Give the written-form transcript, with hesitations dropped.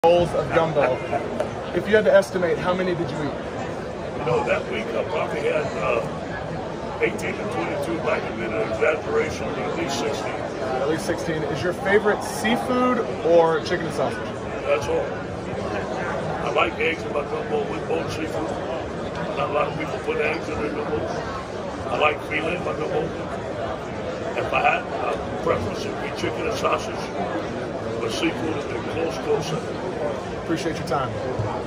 bowls of gumbo. If you had to estimate, how many did you eat? You know, that week I probably had 18 to 22, might have been an exaggeration, but at least 16. At least 16. Is your favorite seafood or chicken and sausage? That's all. I like eggs in my gumbo with both seafood. Not a lot of people put eggs in their gumbo. I like filet in my gumbo. If I had a preference, it would be chicken and sausage, but seafood is a close second. Appreciate your time.